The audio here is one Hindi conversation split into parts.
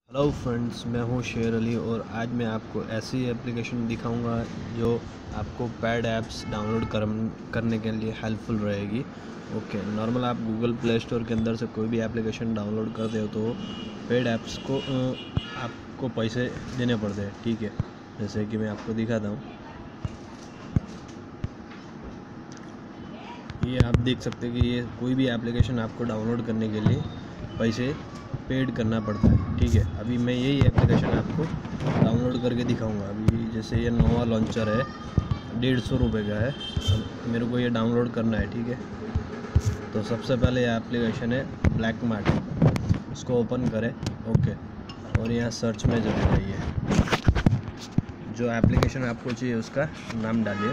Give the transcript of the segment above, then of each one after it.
हेलो फ्रेंड्स, मैं हूं शेर अली और आज मैं आपको ऐसी एप्लीकेशन दिखाऊंगा जो आपको पेड ऐप्स डाउनलोड करने के लिए हेल्पफुल रहेगी। ओके, नॉर्मल आप गूगल प्ले स्टोर के अंदर से कोई भी एप्लीकेशन डाउनलोड करते हो तो पेड ऐप्स को आपको पैसे देने पड़ते हैं। ठीक है, जैसे कि मैं आपको दिखाता हूँ। ये आप देख सकते हैं कि ये कोई भी एप्लीकेशन आपको डाउनलोड करने के लिए पैसे पेड करना पड़ता है। ठीक है, अभी मैं यही एप्लीकेशन आपको डाउनलोड करके दिखाऊंगा। अभी जैसे ये नोवा लॉन्चर है, 150 रुपये का है। मेरे को ये डाउनलोड करना है। ठीक है, तो सबसे पहले ये एप्लीकेशन है ब्लैक मार्ट, इसको ओपन करें। ओके, और यहाँ सर्च में चले जाइए, जो एप्लीकेशन आपको चाहिए उसका नाम डालिए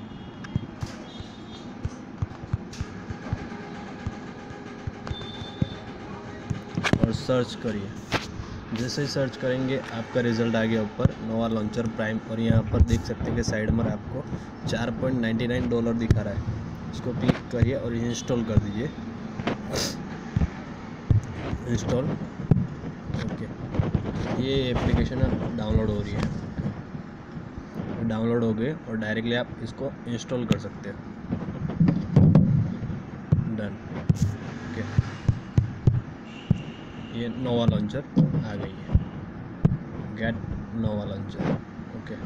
और सर्च करिए। जैसे ही सर्च करेंगे आपका रिज़ल्ट आ गया ऊपर, नोवा लॉन्चर प्राइम। और यहाँ पर देख सकते हैं कि साइड में आपको $4.99 दिखा रहा है। इसको क्लिक करिए और इंस्टॉल कर दीजिए। इंस्टॉल। ओके, ये एप्लीकेशन डाउनलोड हो रही है। डाउनलोड हो गए और डायरेक्टली आप इसको इंस्टॉल कर सकते हो। डन। ओके, ये नोवा लॉन्चर आ गई है। गेट नोवा लॉन्चर। ओके,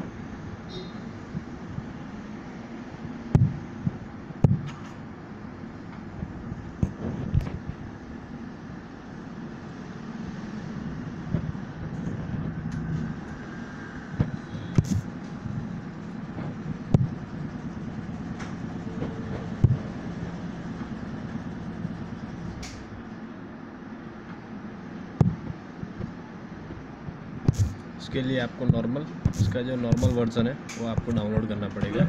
इसके लिए आपको इसका जो नॉर्मल वर्जन है वो आपको डाउनलोड करना पड़ेगा।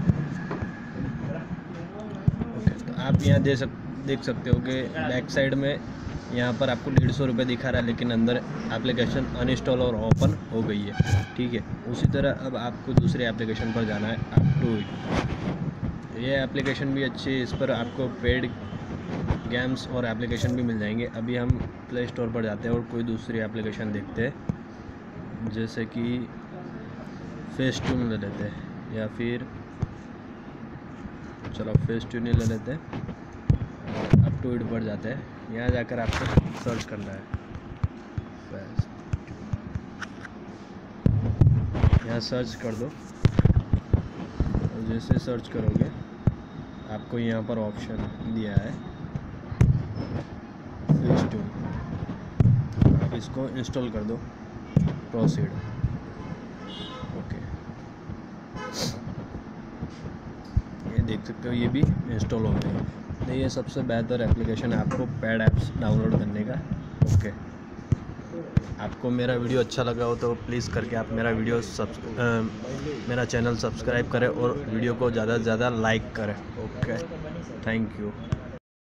ओके, तो आप यहाँ देख सकते हो कि बैक साइड में यहाँ पर आपको 150 रुपये दिखा रहा है, लेकिन अंदर एप्लीकेशन अनइंस्टॉल और ओपन हो गई है। ठीक है, उसी तरह अब आपको दूसरे एप्लीकेशन पर जाना है, अप टू इट। ये एप्लीकेशन भी अच्छी है, इस पर आपको पेड गेम्स और एप्लीकेशन भी मिल जाएंगे। अभी हम प्ले स्टोर पर जाते हैं और कोई दूसरी एप्लीकेशन देखते हैं, जैसे कि फेस्टून ले लेते हैं, या फिर चलो फेस्टून ही ले लेते हैं। अप टू इट पर जाते हैं, यहाँ जाकर आपको सर्च करना है यहाँ सर्च कर दो। और जैसे सर्च करोगे आपको यहाँ पर ऑप्शन दिया है फेस्टून, आप इसको इंस्टॉल कर दो। प्रोसीड। ओके, ये देख सकते हो ये भी इंस्टॉल हो गया है। तो ये सबसे बेहतर एप्लीकेशन है आपको पेड ऐप्स डाउनलोड करने का। ओके, आपको मेरा वीडियो अच्छा लगा हो तो प्लीज़ करके आप मेरा चैनल सब्सक्राइब करें और वीडियो को ज़्यादा से ज़्यादा लाइक करें। Okay, thank you.